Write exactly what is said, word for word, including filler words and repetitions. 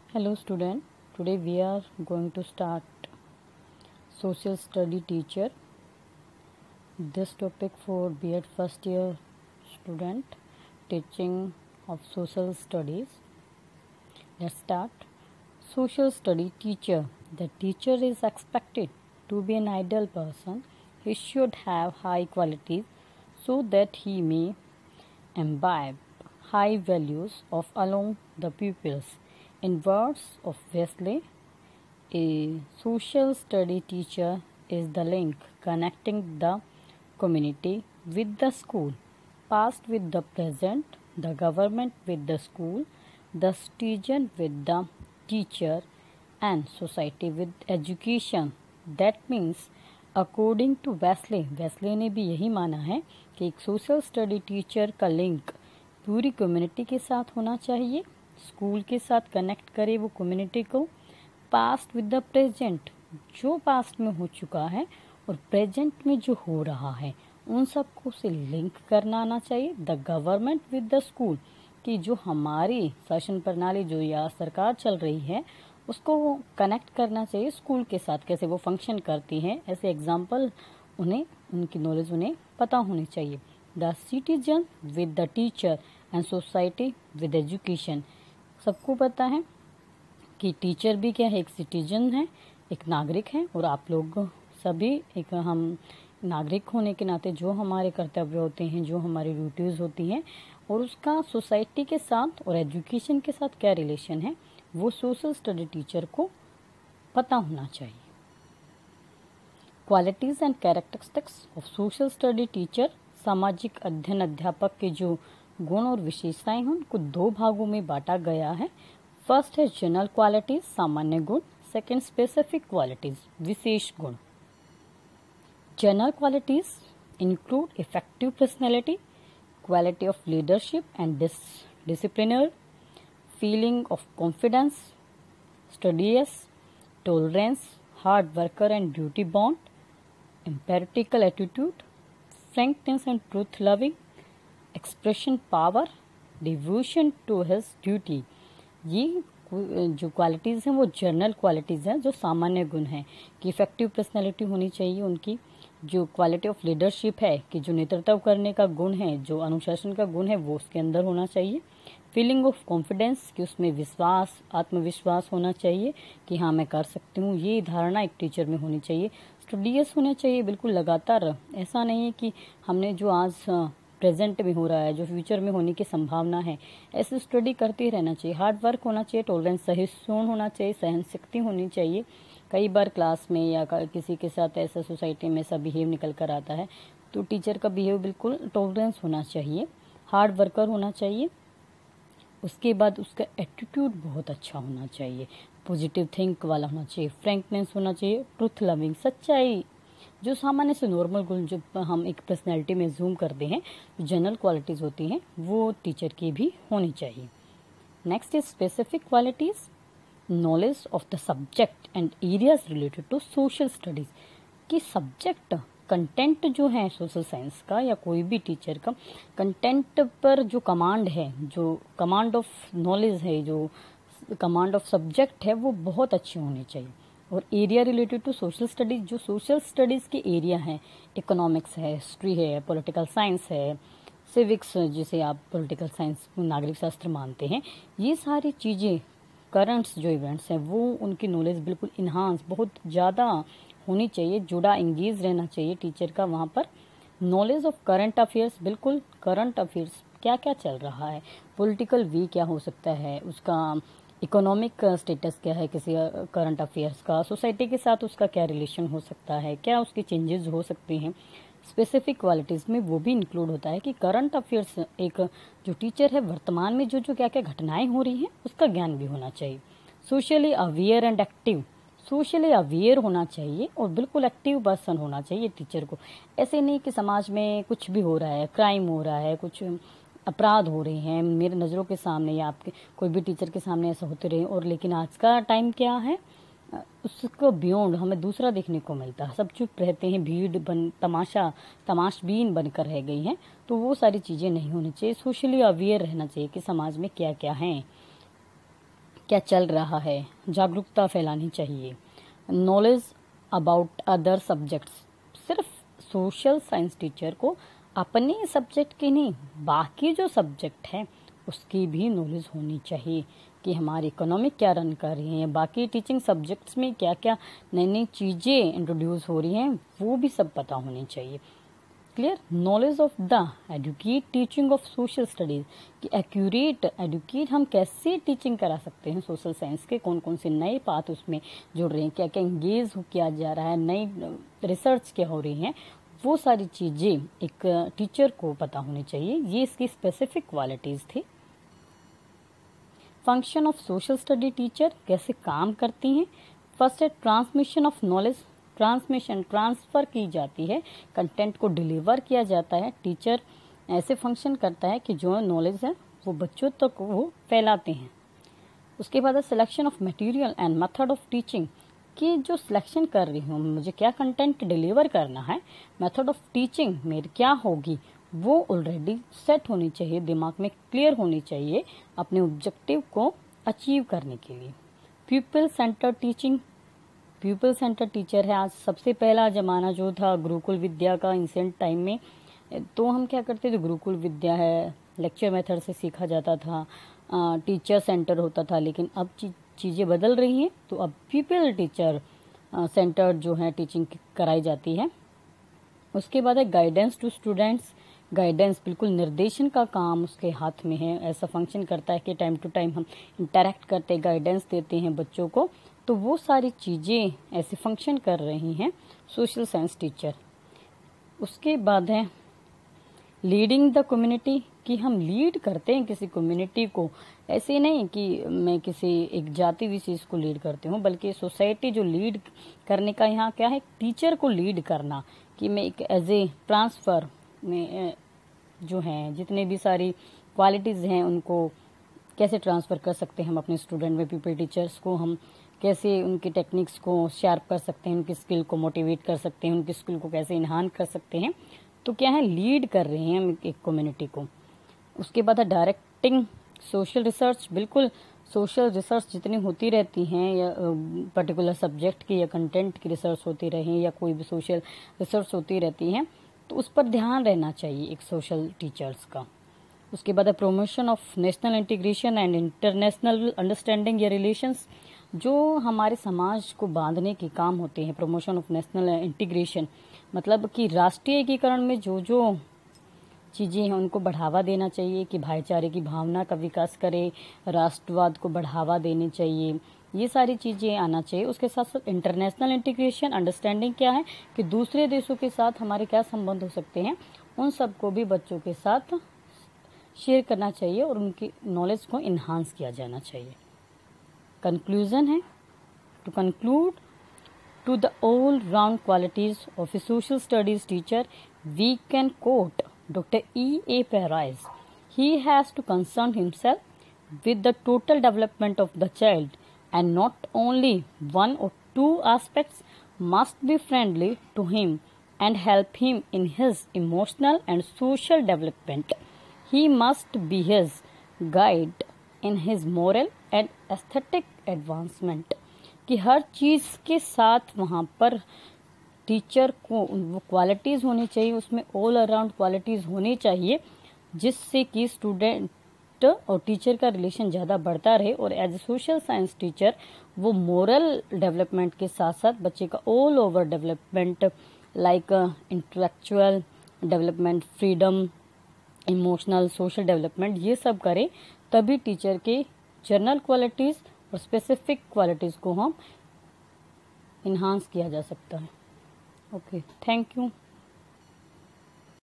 Hello student, today we are going to start social study teacher. This topic for B Ed first year student, teaching of social studies. Let's start. Social study teacher. The teacher is expected to be an ideal person. He should have high qualities so that he may imbibe high values of along the pupils. In words of Wesley, a social study teacher is the link connecting the community with the school, past with the present, the government with the school, the student with the teacher, and society with education. That means according to Wesley Wesley ने भी यही माना है कि एक social study teacher का link पूरी community के साथ होना चाहिए, स्कूल के साथ कनेक्ट करे वो कम्युनिटी को, पास्ट विद द प्रेजेंट, जो पास्ट में हो चुका है और प्रेजेंट में जो हो रहा है उन सबको से लिंक करना आना चाहिए, the government with the school, कि जो हमारी शासन प्रणाली जो या सरकार चल रही है उसको कनेक्ट करना चाहिए स्कूल के साथ, कैसे वो फंक्शन करती हैं, ऐसे एग्जाम्पल उन्हें उनकी नॉलेज उन्हें पता होनी चाहिए। The citizen with the teacher and society with education. सबको पता है कि टीचर भी क्या है, एक सिटीजन है, एक नागरिक है, और आप लोग सभी एक हम नागरिक होने के नाते जो हमारे कर्तव्य होते हैं, जो हमारी ड्यूटीज़ होती हैं, और उसका सोसाइटी के साथ और एजुकेशन के साथ क्या रिलेशन है वो सोशल स्टडी टीचर को पता होना चाहिए। Qualities and characteristics of social study teacher. सामाजिक अध्ययन अध्यापक के जो गुण और विशेषताएं हैं उनको दो भागों में बांटा गया है। फर्स्ट है जनरल क्वालिटीज, सामान्य गुण। सेकंड स्पेसिफिक क्वालिटीज, विशेष गुण। General qualities include effective personality, quality of leadership and disciplinary, feeling of confidence, studious, tolerance, hard worker and duty bound, empirical attitude, frankness and truth loving, expression power, devotion to his duty। ये जो qualities हैं वो general qualities हैं, जो सामान्य गुण हैं, कि इफेक्टिव पर्सनैलिटी होनी चाहिए उनकी, जो क्वालिटी ऑफ लीडरशिप है कि जो नेतृत्व करने का गुण है, जो अनुशासन का गुण है वो उसके अंदर होना चाहिए। फीलिंग ऑफ कॉन्फिडेंस कि उसमें विश्वास, आत्मविश्वास होना चाहिए कि हाँ मैं कर सकती हूँ, ये धारणा एक टीचर में होनी चाहिए। स्टडीज होना चाहिए, बिल्कुल लगातार, ऐसा नहीं है कि हमने जो आज प्रेजेंट में हो रहा है, जो फ्यूचर में होने की संभावना है, ऐसे स्टडी करते रहना चाहिए। हार्ड वर्क होना चाहिए, टॉलरेंस, सहिष्णु होना चाहिए, सहन शक्ति होनी चाहिए। कई बार क्लास में या किसी के साथ ऐसा सोसाइटी में ऐसा बिहेव निकल कर आता है तो टीचर का बिहेव बिल्कुल टॉलरेंस होना चाहिए। हार्ड वर्कर होना चाहिए। उसके बाद उसका एटीट्यूड बहुत अच्छा होना चाहिए, पॉजिटिव थिंक वाला होना चाहिए। फ्रैंकनेस होना चाहिए, ट्रुथ लविंग, सच्चाई, जो सामान्य से नॉर्मल गुण जो हम एक पर्सनैलिटी में जूम करते हैं, जनरल क्वालिटीज़ होती हैं, वो टीचर की भी होनी चाहिए। Next is specific qualities, knowledge of the subject and areas related to social studies, कि सब्जेक्ट कंटेंट जो है सोशल साइंस का या कोई भी टीचर का कंटेंट पर जो कमांड है, जो कमांड ऑफ नॉलेज है, जो कमांड ऑफ सब्जेक्ट है, वो बहुत अच्छी होनी चाहिए। और area related to social studies, जो सोशल स्टडीज़ के एरिया हैं, इकोनॉमिक्स है, हिस्ट्री है, पॉलिटिकल साइंस है, सिविक्स जिसे आप पॉलिटिकल साइंस नागरिक शास्त्र मानते हैं, ये सारी चीज़ें, करंट्स जो इवेंट्स हैं वो उनकी नॉलेज बिल्कुल इन्हांस, बहुत ज़्यादा होनी चाहिए, जुड़ा, इंगेज रहना चाहिए टीचर का वहाँ पर। नॉलेज ऑफ करंट अफेयर्स, बिल्कुल करंट अफेयर्स क्या क्या चल रहा है, पॉलिटिकल वी क्या हो सकता है, उसका इकोनॉमिक स्टेटस क्या है किसी करंट अफेयर्स का, सोसाइटी के साथ उसका क्या रिलेशन हो सकता है, क्या उसके चेंजेस हो सकते हैं। स्पेसिफिक क्वालिटीज़ में वो भी इंक्लूड होता है कि करंट अफेयर्स, एक जो टीचर है वर्तमान में जो जो क्या क्या घटनाएं हो रही हैं उसका ज्ञान भी होना चाहिए। Socially aware and active, socially aware होना चाहिए और बिल्कुल एक्टिव पर्सन होना चाहिए टीचर को। ऐसे नहीं कि समाज में कुछ भी हो रहा है, क्राइम हो रहा है, कुछ अपराध हो रहे हैं मेरे नज़रों के सामने या आपके कोई भी टीचर के सामने ऐसा होते रहे, और लेकिन आज का टाइम क्या है, उसको बियॉन्ड हमें दूसरा देखने को मिलता है, सब चुप रहते हैं, भीड़ बन तमाशा तमाशबीन बनकर रह गई हैं, तो वो सारी चीज़ें नहीं होनी चाहिए। सोशली अवेयर रहना चाहिए कि समाज में क्या क्या है। क्या चल रहा है, जागरूकता फैलानी चाहिए। नॉलेज अबाउट अदर सब्जेक्ट्स, सिर्फ सोशल साइंस टीचर को अपने सब्जेक्ट की नहीं, बाकी जो सब्जेक्ट है उसकी भी नॉलेज होनी चाहिए कि हमारी इकोनॉमिक क्या रन कर रही है, बाकी टीचिंग सब्जेक्ट्स में क्या क्या नई नई चीज़ें इंट्रोड्यूस हो रही हैं वो भी सब पता होनी चाहिए। Clear. Knowledge of the adequate teaching of social studies, कि एक्यूरेट एडुकेट हम कैसे टीचिंग करा सकते हैं सोशल साइंस के, कौन कौन से नए पाथ उसमें जुड़ रहे हैं, क्या क्या इंगेज किया जा रहा है, नई रिसर्च क्या हो रही हैं, वो सारी चीज़ें एक टीचर को पता होनी चाहिए। ये इसकी स्पेसिफिक क्वालिटीज़ थी। Function of social study teacher कैसे काम करती हैं। फर्स्ट है transmission of knowledge, transmission transfer की जाती है, कंटेंट को डिलीवर किया जाता है। टीचर ऐसे फंक्शन करता है कि जो नॉलेज है वो बच्चों तक तो वो फैलाते हैं। उसके बाद है selection of material and method of teaching, कि जो सिलेक्शन कर रही हूँ मुझे क्या कंटेंट डिलीवर करना है, मेथड ऑफ टीचिंग मेरी क्या होगी वो ऑलरेडी सेट होनी चाहिए, दिमाग में क्लियर होनी चाहिए अपने ऑब्जेक्टिव को अचीव करने के लिए। People centre teaching, people centre teacher है। आज सबसे पहला जमाना जो था गुरुकुल विद्या का, इंसेंट टाइम में तो हम क्या करते थे, गुरुकुल विद्या है, लेक्चर मेथड से सीखा जाता था, टीचर सेंटर होता था, लेकिन अब चीज़ें बदल रही हैं तो अब पीपल टीचर सेंटर जो है टीचिंग कराई जाती है। उसके बाद है गाइडेंस टू स्टूडेंट्स, गाइडेंस बिल्कुल निर्देशन का काम उसके हाथ में है, ऐसा फंक्शन करता है कि टाइम टू टाइम हम इंटरेक्ट करते, गाइडेंस देते हैं बच्चों को, तो वो सारी चीज़ें ऐसे फंक्शन कर रही हैं सोशल साइंस टीचर। उसके बाद है लीडिंग द कम्युनिटी, कि हम लीड करते हैं किसी कम्युनिटी को, ऐसे नहीं कि मैं किसी एक जाति विशेष को लीड करती हूँ, बल्कि सोसाइटी जो लीड करने का यहाँ क्या है, टीचर को लीड करना, कि मैं एक एज ए ट्रांसफ़र में जो हैं जितने भी सारी क्वालिटीज़ हैं उनको कैसे ट्रांसफ़र कर सकते हैं हम अपने स्टूडेंट में। पीपल टीचर्स को हम कैसे उनकी टेक्निक्स को शार्प कर सकते हैं, उनकी स्किल को मोटिवेट कर सकते हैं, उनकी स्किल को कैसे इन्हांस कर सकते हैं, तो क्या है लीड कर रहे हैं हम एक कम्युनिटी को। उसके बाद है डायरेक्टिंग सोशल रिसर्च, बिल्कुल सोशल रिसर्च जितनी होती रहती हैं या पर्टिकुलर सब्जेक्ट की या कंटेंट की रिसर्च होती रही या कोई भी सोशल रिसर्च होती रहती हैं तो उस पर ध्यान रहना चाहिए एक सोशल टीचर्स का। उसके बाद है promotion of national integration and international understanding या रिलेशंस, जो हमारे समाज को बांधने के काम होते हैं। प्रमोशन ऑफ नेशनल इंटीग्रेशन मतलब कि राष्ट्रीय एकीकरण में जो जो चीज़ें हैं उनको बढ़ावा देना चाहिए, कि भाईचारे की भावना का विकास करे, राष्ट्रवाद को बढ़ावा देनी चाहिए, ये सारी चीज़ें आना चाहिए। उसके साथ साथ इंटरनेशनल इंटीग्रेशन अंडरस्टैंडिंग क्या है कि दूसरे देशों के साथ हमारे क्या संबंध हो सकते हैं, उन सब को भी बच्चों के साथ शेयर करना चाहिए और उनकी नॉलेज को इन्हांस किया जाना चाहिए। कंक्लूजन है, to conclude to the all-round qualities of a social studies teacher, we can quote Doctor E A Parais. He has to concern himself with the total development of the child, and not only one or two aspects must be friendly to him and help him in his emotional and social development. He must be his guide in his moral and aesthetic advancement. कि हर चीज़ के साथ वहाँ पर teacher को वो qualities होनी चाहिए, उसमें ऑल अराउंड क्वालिटीज़ होनी चाहिए जिससे कि स्टूडेंट और टीचर का रिलेशन ज़्यादा बढ़ता रहे, और as a social science teacher वो मोरल डेवलपमेंट के साथ साथ बच्चे का all over development like intellectual development, freedom, emotional, social development, ये सब करे, तभी टीचर के जनरल क्वालिटीज़ और स्पेसिफिक क्वालिटीज़ को हम इन्हांस किया जा सकता है। Okay, thank you.